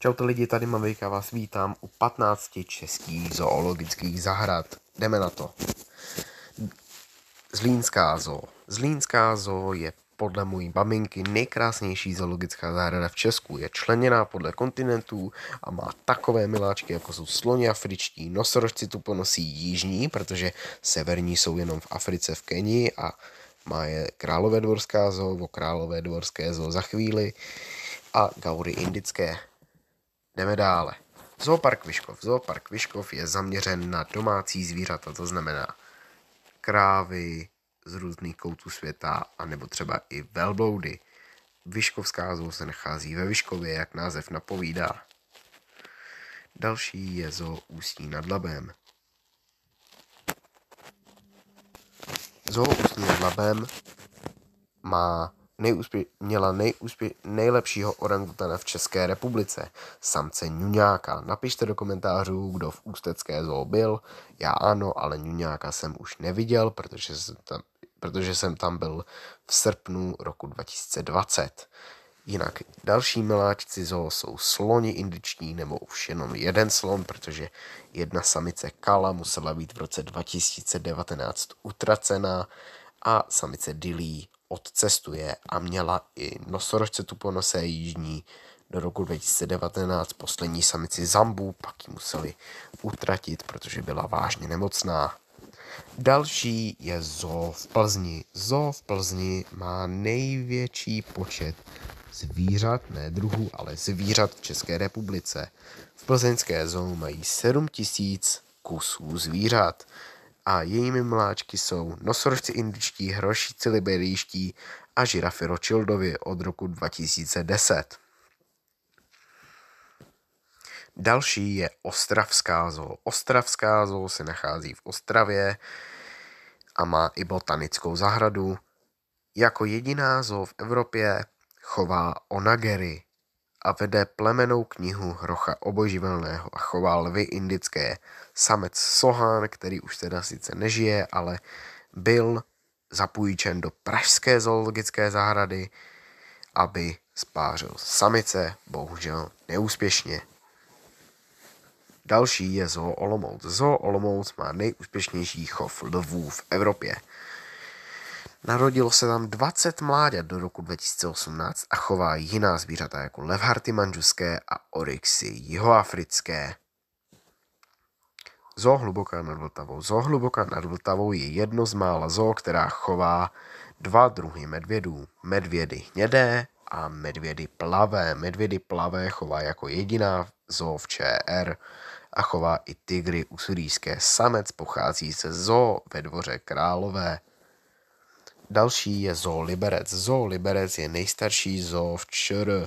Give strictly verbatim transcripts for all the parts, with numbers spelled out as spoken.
Čaute lidi, tady Mavějka, vás vítám u patnácti českých zoologických zahrad. Jdeme na to. Zlínská zoo. Zlínská zoo je podle mojí maminky nejkrásnější zoologická zahrada v Česku. Je členěná podle kontinentů a má takové miláčky, jako jsou sloni afričtí, nosorožci tuponosí jižní, protože severní jsou jenom v Africe, v Kenii, a má je Královédvorská zoo, o Královédvorské zoo za chvíli, a gaury indické. Jdeme dále. Zoopark Vyškov. Zoopark Vyškov je zaměřen na domácí zvířata, to znamená krávy z různých koutů světa, anebo třeba i velbloudy. Vyškovská zoo se nachází ve Vyškově, jak název napovídá. Další je zoo Ústí nad Labem. Zoo Ústí nad Labem má Nejúspě- měla nejúspě- nejlepšího orangutana v České republice, samce ňuňáka. Napište do komentářů, kdo v ústecké zoo byl. Já ano, ale ňuňáka jsem už neviděl, protože jsem tam, protože jsem tam byl v srpnu roku dva tisíce dvacet. Jinak další miláčci zoo jsou sloni indiční, nebo už jenom jeden slon, protože jedna samice Kala musela být v roce dva tisíce devatenáct utracena a samice Dilí odcestuje, a měla i nosorožce tuponosé jižní do roku dva tisíce devatenáct, poslední samici Zambu, pak ji museli utratit, protože byla vážně nemocná. Další je zoo v Plzni. Zoo v Plzni má největší počet zvířat, ne druhů, ale zvířat v České republice. V plzeňské zoo mají sedm tisíc kusů zvířat. A jejími mláčky jsou nosorožci indičtí, hrošíci liberijští a žirafy Rothschildovy od roku dva tisíce deset. Další je Ostravská zoo. Ostravská zoo se nachází v Ostravě a má i botanickou zahradu. Jako jediná zoo v Evropě chová onagery a vede plemennou knihu hrocha obojživelného a chová lvy indické. Samec Sohán, který už teda sice nežije, ale byl zapůjčen do pražské zoologické zahrady, aby spářil samice, bohužel neúspěšně. Další je zoo Olomouc. Zoo Olomouc má nejúspěšnější chov lvů v Evropě. Narodilo se tam dvacet mláďat do roku dva tisíce osmnáct a chová jiná zvířata jako levharty manžuské a oryxy jihoafrické. Zoo Hluboká nad Vltavou. Zoo Hluboká nad Vltavou je jedno z mála zoo, která chová dva druhy medvědů. Medvědy hnědé a medvědy plavé. Medvědy plavé chová jako jediná zoo v Č R a chová i tygry ussurýské. Samec pochází ze zoo ve Dvoře Králové. Další je zoo Liberec. Zoo Liberec je nejstarší zoo v Č R.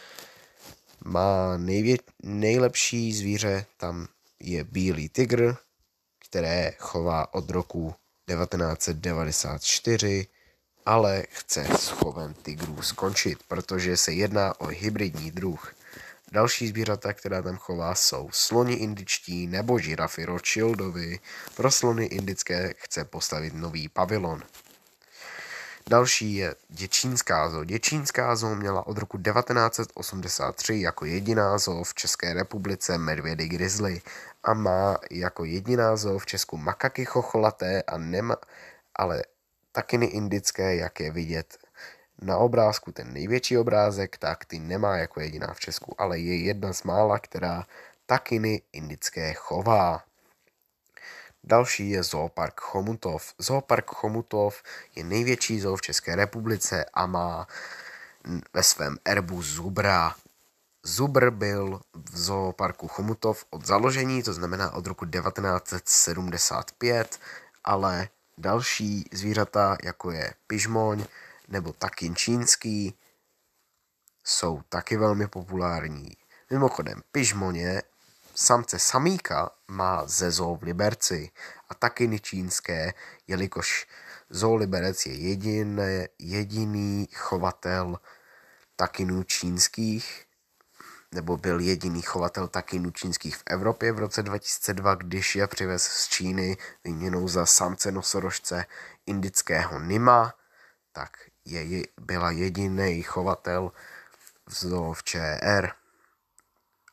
Má nejvě- nejlepší zvíře, tam je bílý tygr, které chová od roku devatenáct set devadesát čtyři, ale chce s chovem tygrů skončit, protože se jedná o hybridní druh. Další zvířata, která tam chová, jsou sloni indičtí nebo žirafy Rothschildovy. Pro slony indické chce postavit nový pavilon. Další je Děčínská zoo. Děčínská zoo měla od roku devatenáct set osmdesát tři jako jediná zoo v České republice medvědy grizzly a má jako jediná zoo v Česku makaky chocholaté a nema, ale takiny indické, jak je vidět na obrázku, ten největší obrázek, tak ty nemá jako jediná v Česku, ale je jedna z mála, která takiny indické chová. Další je Zoopark Chomutov. Zoopark Chomutov je největší zoo v České republice a má ve svém erbu zubra. Zubr byl v Zooparku Chomutov od založení, to znamená od roku devatenáct set sedmdesát pět, ale další zvířata, jako je pižmoň nebo takin čínský, jsou taky velmi populární. Mimochodem, pižmoně samce samíka má ze zoo v Liberci a takiny čínské, jelikož zoo Liberec je jediné, jediný chovatel takinů čínských, nebo byl jediný chovatel takinů čínských v Evropě v roce dva tisíce dva, když je přivez z Číny výměnou za samce nosorožce indického Nima, tak je, byla jediný chovatel v zoo v Č R.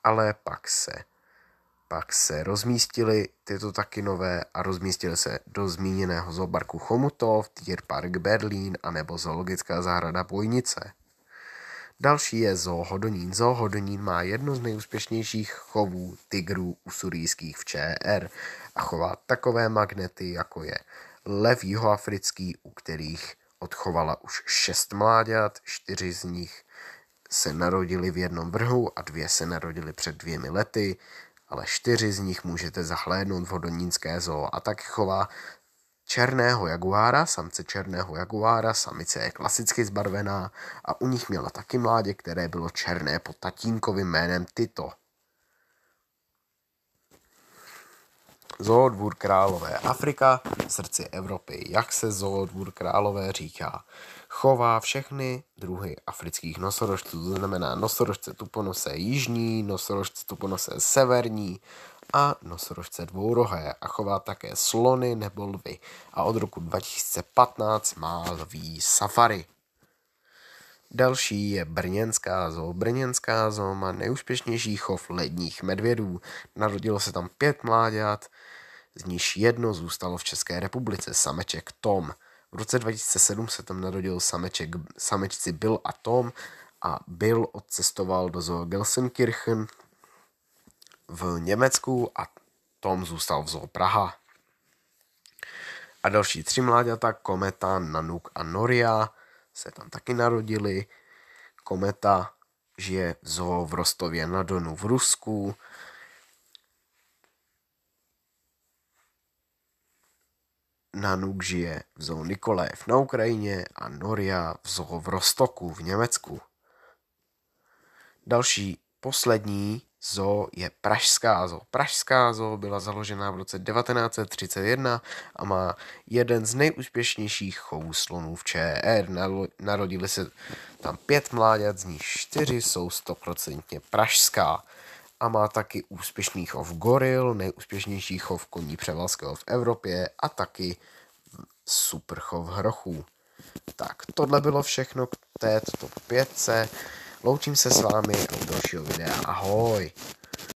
ale pak se, pak se rozmístily tyto taky nové a rozmístily se do zmíněného zooparku Chomutov, Tierpark Berlín a nebo zoologická zahrada Bojnice. Další je Zoo Hodonín. Zoo Hodonín má jedno z nejúspěšnějších chovů tigrů usurijských v ČR a chová takové magnety, jako je lev jihoafrický, u kterých odchovala už šest mláďat, čtyři z nich se narodili v jednom vrhu a dvě se narodily před dvěmi lety, ale čtyři z nich můžete zahlédnout v Hodonínské zoo a tak chová černého jaguára, samce černého jaguára, samice je klasicky zbarvená a u nich měla taky mládě, které bylo černé pod tatínkovým jménem Tito. Zoodvůr Králové Afrika, v srdci Evropy. Jak se Zoodvůr Králové říká? Chová všechny druhy afrických nosorožců, to znamená nosorožce tuponose jižní, nosorožce tuponose severní a nosorožce dvourohé a chová také slony nebo lvy. A od roku dva tisíce patnáct má lví safari. Další je Brněnská zoo. Brněnská zoo má nejúspěšnější chov ledních medvědů. Narodilo se tam pět mláďat, z níž jedno zůstalo v České republice, sameček Tom. V roce dva tisíce sedm se tam narodil sameček, samečci Bill a Tom a Bill odcestoval do zoo Gelsenkirchen v Německu a Tom zůstal v zoo Praha. A další tři mláďata, Kometa, Nanuk a Noria, se tam taky narodili. Kometa žije v zoo v Rostově na Donu v Rusku. Nanuk žije v zoo Nikolajev na Ukrajině a Noria v zoo v Rostoku v Německu. Další, poslední zoo je Pražská zoo. Pražská zoo byla založena v roce devatenáct set třicet jedna a má jeden z nejúspěšnějších chovů slonů v ČR. Narodili se tam pět mláďat, z nich čtyři jsou stoprocentně pražská. A má taky úspěšný chov goril, nejúspěšnější chov koní převalského v Evropě a taky super chov hrochů. Tak, tohle bylo všechno k této pětce. Loučím se s vámi a u dalšího videa. Ahoj!